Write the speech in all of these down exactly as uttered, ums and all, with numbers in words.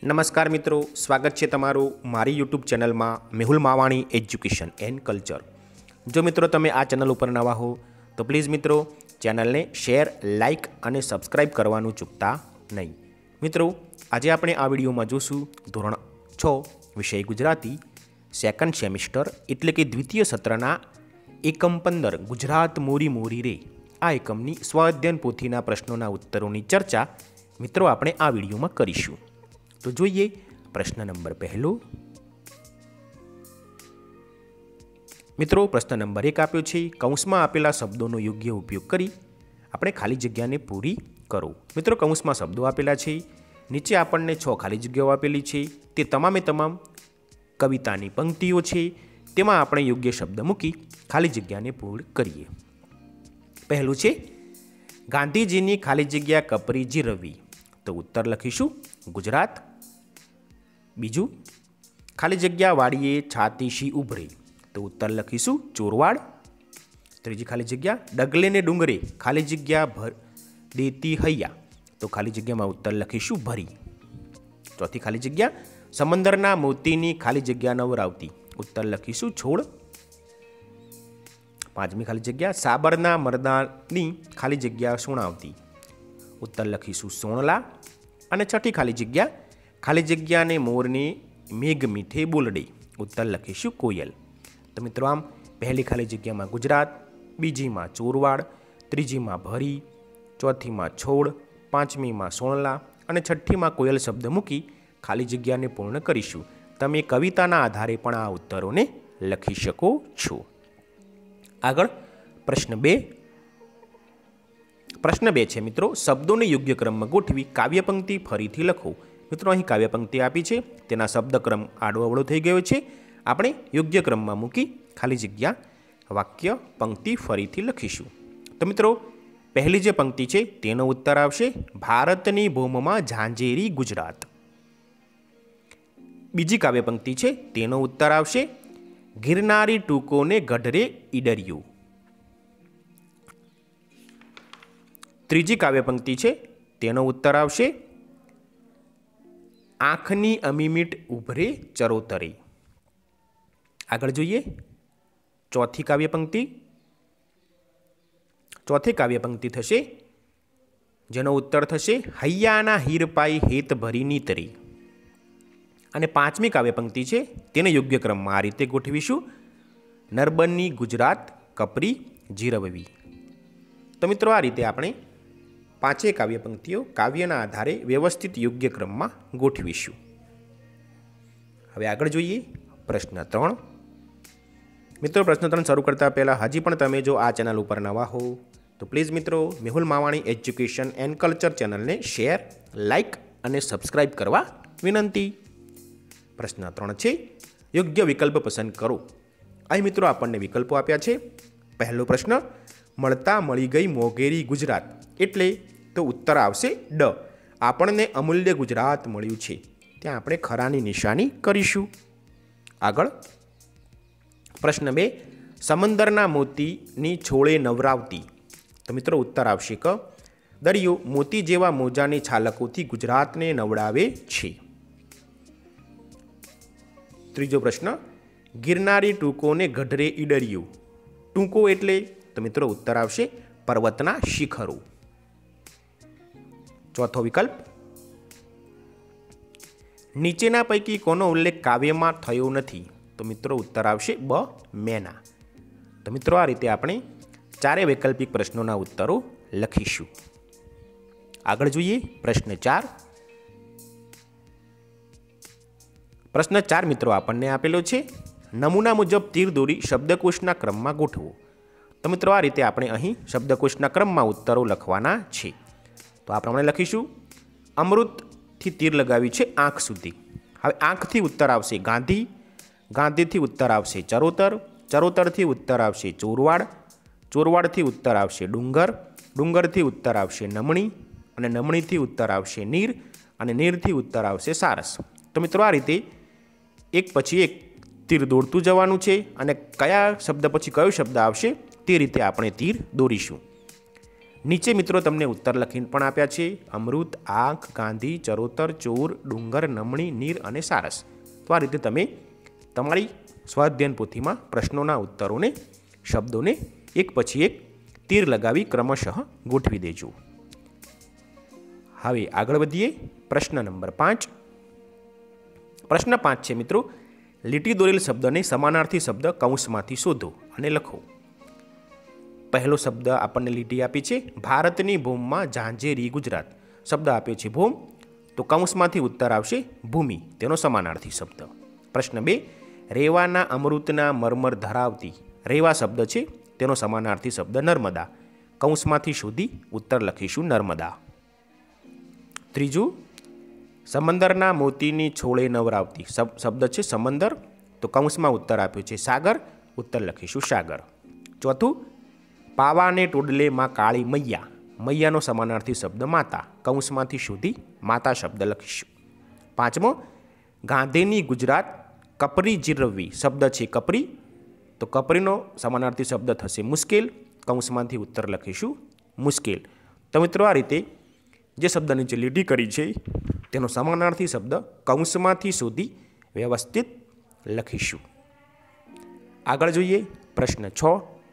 નમસ્કાર મિત્રો, સ્વાગત છે તમારું મારી યુટ્યુબ ચેનલમાં Mehul Mavani education and culture. જો મિત્રો તમે આ ચેનલ ઉપર નવા હો તો પ્લીઝ મિત્રો ચેનલને શેર, લાઇક અને સબસ્ક્રાઇબ કરવાનું ચૂકતા નહીં। મિત્રો આજે આપણે આ વિડીયોમાં જોશું ધોરણ છ વિષય ગુજરાતી સેકન્ડ સેમિસ્ટર એટલે કે દ્વિતીય સત્રના એકમ પંદર ગુજરાત મોરી મોરી રે આ એકમની સ્વાધ્યાયન પોથીના પ્રશ્નોના ઉત્તરોની ચર્ચા મિત્રો આપણે આ વિડીયોમાં કરીશું। तो જોઈએ प्रश्न नंबर पहलो। मित्रों प्रश्न नंबर एक आप्यो छे, कौंसमां आपेला शब्दों योग्य उपयोग करी आपणे खाली जग्याने पूरी करो। मित्रों कौंसमां शब्दों आपेला छे, नीचे आपणने छ खाली जग्याओ आपेली छे, ते तमामे तमाम कवितानी पंक्तिओ छे, तेमां आपणे योग्य शब्द मूकी खाली जग्याने पूर्ण करीए। पहलुं छे गांधीजीनी खाली जग्या कपरीजी रवी, तो उत्तर लखीशुं गुजरात। बीजू खाली जग्या वाड़ीए छातीशी उभरे, तो उत्तर लखीशुं चोरवाड़। त्रीजी खाली जग्या डगले ने डूंगरे खाली जग्या भर देती हैया, तो खाली जग्या में उत्तर लखीशुं भरी। चौथी खाली जग्या समंदरना मोतीनी खाली जग्या नवरावती, उत्तर लखीशुं छोड़। पांचमी खाली जग्या साबरना मरदानी खाली जग्या सोणावती, उत्तर लखीशुं सोणला। અને છઠ્ઠી ખાલી જગ્યા ખાલી જગ્યાને મોરને મેઘ મીઠે બોલડે, ઉત્તર લખીશું કોયલ। તો મિત્રો આમ પહેલી ખાલી જગ્યામાં ગુજરાત, બીજીમાં ચોરવાડ, ત્રીજીમાં ભરી, ચોથીમાં છોડ, પાંચમીમાં સોણલા અને છઠ્ઠીમાં કોયલ શબ્દ મૂકી ખાલી જગ્યાને પૂર્ણ કરીશું। તમે કવિતાના આધારે પણ આ ઉત્તરોને લખી શકો છો। આગળ પ્રશ્ન બે। प्रश्न बे छे मित्रों, शब्दों ने योग्य क्रम में गोठवी काव्यपंक्ति फरीथी लखो। मित्रों अहीं काव्यपंक्ति आपी छे, तेना शब्दक्रम आडो अवळो थई गयो छे। आपणे योग्य क्रम में मूकी खाली जग्या वाक्य पंक्ति फरीथी लखीशुं। तो मित्रों पहली जे पंक्ति छे तेनो उत्तर आवशे भारतनी भूममां झांझेरी गुजरात। बीजी काव्यपंक्ति छे तेनो उत्तर आवशे गिरनारी टूकोने गढरे ईडरियो। त्रीजी काव्यपंक्ति है तेनो उत्तर आवशे आँखनी अमीमीट उभरे चरोतरे। आगळ जोईए चौथी काव्यपंक्ति। चौथी काव्यपंक्ति थशे जेनो उत्तर थशे हैयाना हीरपाई हेत भरीनी तरी। अने पांचमी काव्यपंक्ति है तेने योग्य क्रम में आ रीते गोठवीशुं नर्बनी गुजरात कपरी जीरववी। तो मित्रों आ रीते आपणे पांचे काव्य पंक्तिओ काव्यना आधारे व्यवस्थित योग्य क्रम में गोठवीशुं। हवे आगळ जोईए प्रश्न त्रण। मित्रों प्रश्न त्रण शरू करता पहला हजी पण तमे जो आ चेनल पर नवा हो तो प्लीज मित्रों Mehul Mavani education and culture channel ने शेर, लाइक अने सब्सक्राइब करवा विनंती। प्रश्न त्रण छे योग्य विकल्प पसंद करो। अहीं मित्रों आपणने विकल्पो आप्या छे। पहलो प्रश्न मळता मळी गई मोगेरी गुजरात एटले तो उत्तर आवशे ड, आपणने अमूल्य गुजरात मळ्युं छे, त्यां आपणे खरानी निशानी करीशुं। आगळ प्रश्न बे समंदरना मोतीनी छोळे नवरावती, तो मित्रों उत्तर आवशे क दरियो मोती जेवा मोजानी छालकोथी गुजरातने नवडावे छे। त्रीजो प्रश्न गिरनारी टूकोने गढरे ईडरियो, टूको एटले तो मित्रों उत्तर आवशे पर्वतना शिखरो। चौथो विकल्प नीचेना पैकी कोनो उल्लेख काव्यमां थयो नथी, तो मित्रों उत्तर आवशे ब मेना। तो मित्रों आ रीते आपणे चारे वैकल्पिक प्रश्नोना उत्तरो लखीशुं। आगळ जोईए प्रश्न चार। प्रश्न चार मित्रों आपणने आपेलो छे नमूना मुजब तीर दोरी शब्दकोशना क्रममां गोठवो। तो मित्रों आ रीते आपणे अहीं शब्दकोशना क्रममां उत्तरो लखवाना छे। तो आ प्रमाणे लखीशुं अमृत थी तीर लगावी छे आँख सुधी। हवे आँख थी उत्तर आवशे गांधी, गांधी थी उत्तर आवशे चरोतर, चरोतर थी उत्तर आवशे चोरवाड़, चोरवाड़ थी उत्तर आवशे डूंगर, डूंगर थी उत्तर आवशे नमणी अने नमणी थी उत्तर आवशे नीर अने नीर थी उत्तर आवशे सारस। तो मित्रों आ रीते एक पछी एक तीर दौड़तुं जवानुं छे अने कया शब्द पछी कयो शब्द आवशे ते रीते आपणे तीर दौरीशुं। નીચે મિત્રો તમને ઉત્તર લખીને પણ આપ્યા છે. અમૃત, આંખ, ગાંધી, ચરોતર, ચોર, ડુંગર, નમણી, નીર અને સારસ. તો આ રીતે તમે તમારી સ્વાધ્યાયન પોથીમાં પ્રશ્નોના ઉત્તરોને શબ્દોને એક પછી એક તીર લગાવી ક્રમશઃ ગોઠવી દેજો. હવે આગળ વધીએ. પ્રશ્ન નંબર પાંચ. પ્રશ્ન પાંચ છે મિત્રો, લીટી દોરેલ શબ્દને સમાનાર્થી શબ્દ કૌંસમાંથી શોધો અને લખો. પહેલો શબ્દ આપણને લીટી આપી છે, ભારતની ભૂમિમાં ઝાંઝેરી ગુજરાત. શબ્દ આપ્યો છે ભૂમ, તો કૌંસમાંથી ઉત્તર આવશે ભૂમિ, તેનો સમાનાર્થી શબ્દ. પ્રશ્ન બે, રેવાના અમૃતના મરમર ધરાવતી. રેવા શબ્દ છે, તેનો સમાનાર્થી શબ્દ નર્મદા. કૌંસમાંથી શોધી ઉત્તર લખીશું નર્મદા. ત્રીજું, સમંદરના મોતીની છોળે નવરાવતી. શબ્દ છે સમંદર, તો કૌંસમાં ઉત્તર આપ્યો છે સાગર, ઉત્તર લખીશું સાગર. ચોથું, પાવાને ટોડલે માં કાળી મૈયા. મૈયાનો સમાનાર્થી શબ્દ માતા. કૌંસમાંથી શોધી માતા શબ્દ લખીશું. પાંચમો, ગાંધીની ગુજરાત કપરી જીરવવી. શબ્દ છે કપરી, તો કપરીનો સમાનાર્થી શબ્દ થશે મુશ્કેલ. કૌંસમાંથી ઉત્તર લખીશું મુશ્કેલ. તો મિત્રો આ રીતે જે શબ્દ નીચે લીટી કરી છે તેનો સમાનાર્થી શબ્દ કૌંસમાંથી શોધી વ્યવસ્થિત લખીશું. આગળ જોઈએ પ્રશ્ન છ.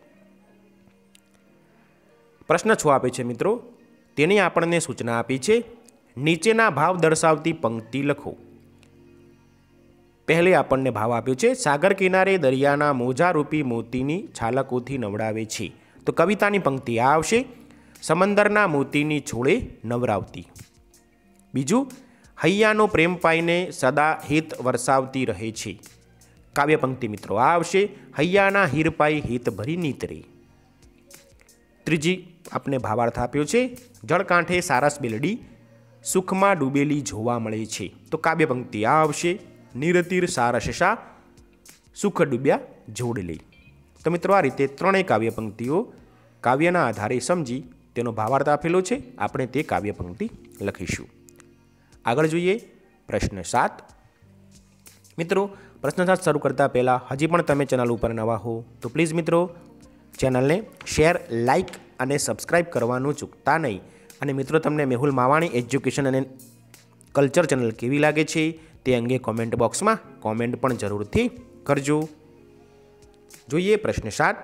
પ્રશ્ન છ આપે છે મિત્રો, તેની આપણને સૂચના આપી છે, નીચેના ભાવ દર્શાવતી પંક્તિ લખો. પહેલે આપણને ભાવ આપ્યો છે, સાગર કિનારે દરિયાના મોજારૂપી મોતીની છાલકોથી નવડાવે છે. તો કવિતાની પંક્તિ આ આવશે, સમંદરના મોતીની છોળે નવરાવતી. બીજું, હૈયાનો પ્રેમ પાઈને સદા હિત વરસાવતી રહે છે. કાવ્ય પંક્તિ મિત્રો આ આવશે, હૈયાના હીર પાઈ હિત ભરી નીતરે. ત્રીજી આપને ભાવાર્થ આપ્યો છે, જળકાંઠે સારસ બેલડી સુખમાં ડૂબેલી જોવા મળે છે. તો કાવ્ય પંક્તિ આ આવશે, નિરતીર સારસ શા સુખ ડૂબ્યા જોડ લે. તો મિત્રો આ રીતે ત્રણેય કાવ્ય પંક્તિઓ કાવ્યના આધારે સમજી તેનો ભાવાર્થ આપેલો છે. આપણે તે કાવ્ય પંક્તિ લખીશું. આગળ જોઈએ પ્રશ્ન સાત. મિત્રો પ્રશ્ન સાત શરૂ કરતાં પહેલાં હજી પણ તમે ચેનલ ઉપર નવા હો તો પ્લીઝ મિત્રો ચેનલને શેર, લાઇક અને સબસ્ક્રાઈબ કરવાનું ચૂકતા નહીં. અને મિત્રો તમને મેહુલ માવાણી એજ્યુકેશન અને કલ્ચર ચેનલ કેવી લાગે છે તે અંગે કોમેન્ટ બોક્સમાં કોમેન્ટ પણ જરૂરથી કરજો. જોઈએ પ્રશ્ન સાત.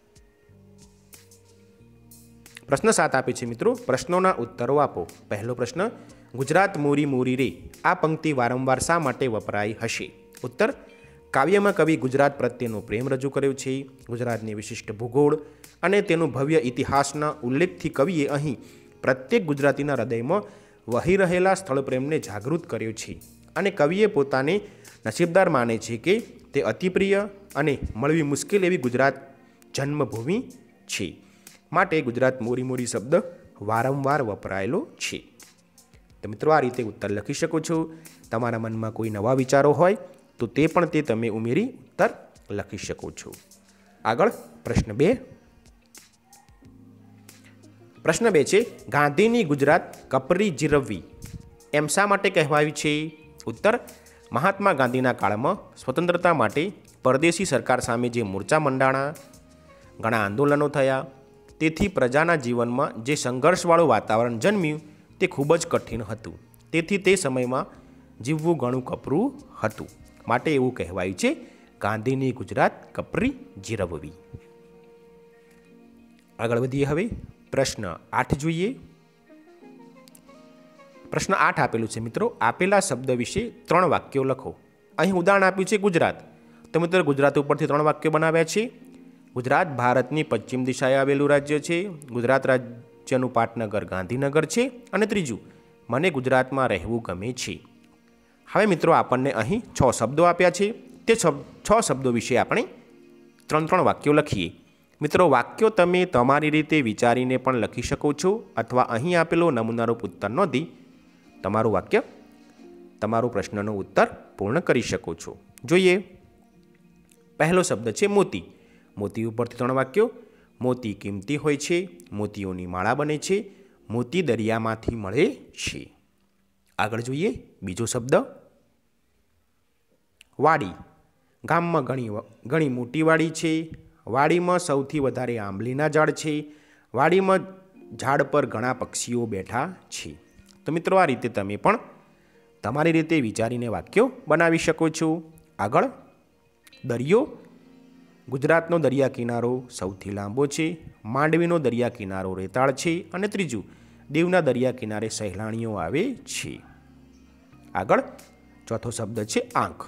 પ્રશ્ન સાત આપે છે મિત્રો, પ્રશ્નોના ઉત્તરો આપો. પહેલો પ્રશ્ન, ગુજરાત મોરી મોરી રે આ પંક્તિ વારંવાર શા માટે વપરાઈ હશે? ઉત્તર, કાવ્યમાં કવિ ગુજરાત પ્રત્યેનો પ્રેમ રજૂ કર્યો છે. ગુજરાતની વિશિષ્ટ ભૂગોળ અને તેનું ભવ્ય ઇતિહાસના ઉલ્લેખથી કવિએ અહીં પ્રત્યેક ગુજરાતીના હૃદયમાં વહી રહેલા સ્થળ પ્રેમને જાગૃત કર્યો છે. અને કવિએ પોતાને નસીબદાર માને છે કે તે અતિપ્રિય અને મળવી મુશ્કેલ એવી ગુજરાત જન્મભૂમિ છે. માટે ગુજરાત મોરી મોરી શબ્દ વારંવાર વપરાયેલો છે. તો મિત્રો આ રીતે ઉત્તર લખી શકો છો. તમારા મનમાં કોઈ નવા વિચારો હોય તો તે પણ તે તમે ઉમેરી ઉત્તર લખી શકો છો. આગળ પ્રશ્ન બે. પ્રશ્ન બે છે, ગાંધીની ગુજરાત કપરી જીરવવી એમ શા માટે કહેવાયું છે? ઉત્તર, મહાત્મા ગાંધીના કાળમાં સ્વતંત્રતા માટે પરદેશી સરકાર સામે જે મોરચા મંડાણા, ઘણા આંદોલનો થયા, તેથી પ્રજાના જીવનમાં જે સંઘર્ષવાળું વાતાવરણ જન્મ્યું તે ખૂબ જ કઠિન હતું. તેથી તે સમયમાં જીવવું ઘણું કપરું હતું. માટે એવું કહેવાયું છે ગાંધીની ગુજરાત કપરી જીરવવી. આગળ વધીએ હવે પ્રશ્ન આઠ જોઈએ. પ્રશ્ન આઠ આપેલું છે મિત્રો, આપેલા શબ્દ વિશે ત્રણ વાક્યો લખો. અહીં ઉદાહરણ આપ્યું છે ગુજરાત. તો મિત્રો ગુજરાત ઉપરથી ત્રણ વાક્યો બનાવ્યા છે. ગુજરાત ભારતની પશ્ચિમ દિશાએ આવેલું રાજ્ય છે. ગુજરાત રાજ્યનું પાટનગર ગાંધીનગર છે. અને ત્રીજું, મને ગુજરાતમાં રહેવું ગમે છે. હવે મિત્રો આપણને અહીં છ શબ્દો આપ્યા છે. તે છ શબ્દો વિશે આપણે ત્રણ ત્રણ વાક્યો લખીએ. મિત્રો વાક્યો તમે તમારી રીતે વિચારીને પણ લખી શકો છો અથવા અહીં આપેલો નમૂનારૂપ ઉત્તર નોંધી તમારું વાક્ય તમારો પ્રશ્નનો ઉત્તર પૂર્ણ કરી શકો છો. જોઈએ પહેલો શબ્દ છે મોતી. મોતી ઉપરથી ત્રણ વાક્યો. મોતી કિંમતી હોય છે, મોતીઓની માળા બને છે, મોતી દરિયામાંથી મળે છે. આગળ જોઈએ બીજો શબ્દ વાડી. ગામમાં ઘણી ઘણી મોટી વાડી છે. વાડીમાં સૌથી વધારે આંબલીના ઝાડ છે. વાડીમાં ઝાડ પર ઘણા પક્ષીઓ બેઠા છે. તો મિત્રો આ રીતે તમે પણ તમારી રીતે વિચારીને વાક્યો બનાવી શકો છો. આગળ, દરિયો. ગુજરાતનો દરિયા કિનારો સૌથી લાંબો છે. માંડવીનો દરિયા કિનારો રેતાળ છે. અને ત્રીજું, દીવના દરિયા કિનારે સહેલાણીઓ આવે છે. આગળ, ચોથો શબ્દ છે આંખ.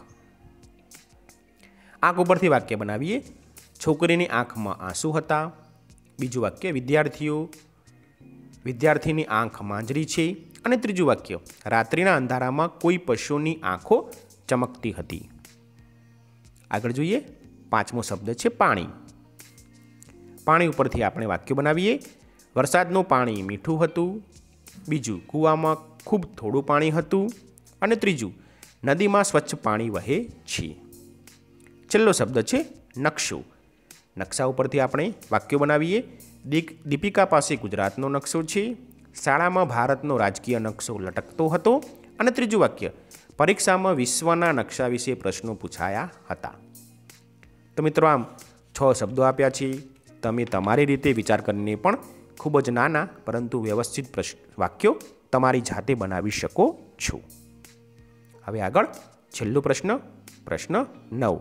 આંખ ઉપરથી વાક્ય બનાવીએ. છોકરીની આંખમાં આંસુ હતા. બીજું વાક્ય, વિદ્યાર્થીઓ વિદ્યાર્થીની આંખ માંજરી છે. અને ત્રીજું વાક્ય, રાત્રિના અંધારામાં કોઈ પશુની આંખો ચમકતી હતી. આગળ જોઈએ, પાંચમો શબ્દ છે પાણી. પાણી ઉપરથી આપણે વાક્ય બનાવીએ. વરસાદનું પાણી મીઠું હતું. બીજું, કૂવામાં ખૂબ થોડું પાણી હતું. અને ત્રીજું, નદીમાં સ્વચ્છ પાણી વહે છે. છેલ્લો શબ્દ છે નકશો. નકશા ઉપરથી આપણે વાક્યો બનાવીએ. દીક દીપિકા પાસે ગુજરાતનો નકશો છે. શાળામાં ભારતનો રાજકીય નકશો લટકતો હતો. અને ત્રીજું વાક્ય, પરીક્ષામાં વિશ્વના નકશા વિશે પ્રશ્નો પૂછાયા હતા. તો મિત્રો, આમ છ શબ્દો આપ્યા છે. તમે તમારી રીતે વિચાર કરીને પણ ખૂબ જ નાના પરંતુ વ્યવસ્થિત પ્રશ્ન વાક્યો તમારી જાતે બનાવી શકો છો. હવે આગળ છેલ્લો પ્રશ્ન, પ્રશ્ન નવ.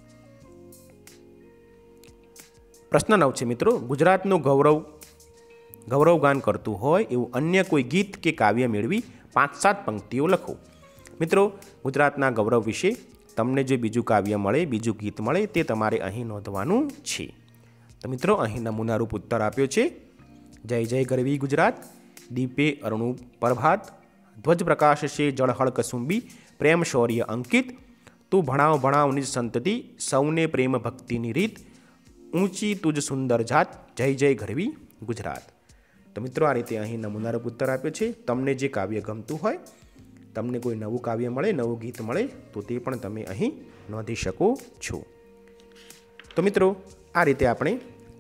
પ્રશ્ન નવ છે મિત્રો, ગુજરાતનું ગૌરવ ગૌરવગાન કરતું હોય એવું અન્ય કોઈ ગીત કે કાવ્ય મેળવી પાંચ સાત પંક્તિઓ લખો. મિત્રો, ગુજરાતના ગૌરવ વિશે તમને જે બીજું કાવ્ય મળે, બીજું ગીત મળે, તે તમારે અહીં નોંધવાનું છે. તો મિત્રો, અહીં નમૂનારૂપ ઉત્તર આપ્યો છે. જય જય ગરવી ગુજરાત, દીપે અરુણુ પ્રભાત, ધ્વજ પ્રકાશ છે જળહળ કસુંબી, પ્રેમ શૌર્ય અંકિત, તું ભણાવ ભણાવ નિજ સંતતિ, સૌને પ્રેમ ભક્તિની રીત, ઊંચી તુજ સુંદર જાત, જય જય ગરવી ગુજરાત. તો મિત્રો, આ રીતે અહીં નમૂનારૂપ ઉત્તર આપ્યો છે. તમને જે કાવ્ય ગમતું હોય, તમને કોઈ નવું કાવ્ય મળે, નવું ગીત મળે, તો તે પણ તમે અહીં નોંધી શકો છો. તો મિત્રો, આ રીતે આપણે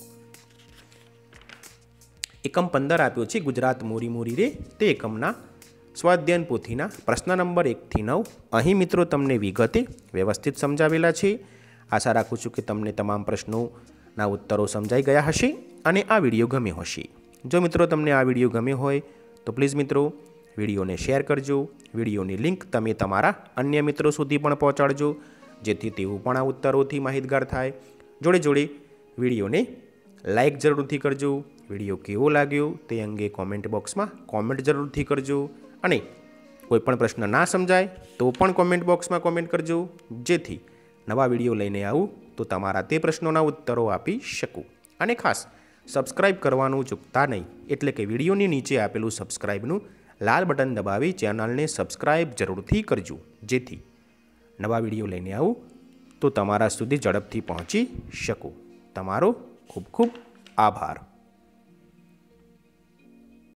એકમ પંદર આપ્યો છે, ગુજરાત મોરી મોરી રે, તે એકમના સ્વાધ્યાયન પોથીના પ્રશ્ન નંબર એકથી નવ અહીં મિત્રો તમને વિગતે વ્યવસ્થિત સમજાવેલા છે. આશા રાખું છું કે તમને તમામ પ્રશ્નોના ઉત્તરો સમજાઈ ગયા હશે અને આ વિડીયો ગમ્યો હશે. જો મિત્રો તમને આ વિડીયો ગમ્યો હોય તો પ્લીઝ મિત્રો વિડીયોને શેર કરજો. વિડીયોની લિંક તમે તમારા અન્ય મિત્રો સુધી પણ પહોંચાડજો, જેથી તેઓ પણ આ ઉત્તરોથી માહિતગાર થાય. જોડે જોડે વિડીયોને લાઇક જરૂરથી કરજો. વિડીયો કેવો લાગ્યો તે અંગે કોમેન્ટ બોક્સમાં કોમેન્ટ જરૂરથી કરજો. અને કોઈ પણ પ્રશ્ન ના સમજાય તો પણ કોમેન્ટ બોક્સમાં કોમેન્ટ કરજો, જેથી નવા વિડીયો લઈને આવું તો તમારા તે પ્રશ્નોના ઉત્તરો આપી શકું. અને ખાસ સબસ્ક્રાઈબ કરવાનું ચૂકતા નહીં, એટલે કે વિડીયોની નીચે આપેલું સબસ્ક્રાઈબનું લાલ બટન દબાવી ચેનલને સબસ્ક્રાઈબ જરૂરથી કરજો, જેથી નવા વિડીયો લઈને આવું તો તમારા સુધી ઝડપથી પહોંચી શકું. તમારો ખૂબ ખૂબ આભાર.